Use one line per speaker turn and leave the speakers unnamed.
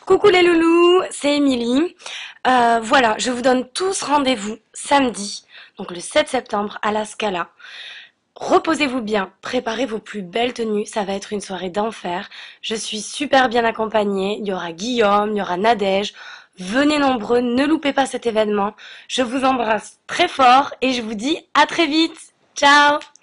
Coucou les loulous, c'est Émilie. Voilà, je vous donne tous rendez-vous samedi, donc le 7 septembre à la Scala. Reposez-vous bien, préparez vos plus belles tenues, ça va être une soirée d'enfer. Je suis super bien accompagnée, il y aura Guillaume, il y aura Nadège. Venez nombreux, ne loupez pas cet événement. Je vous embrasse très fort et je vous dis à très vite. Ciao!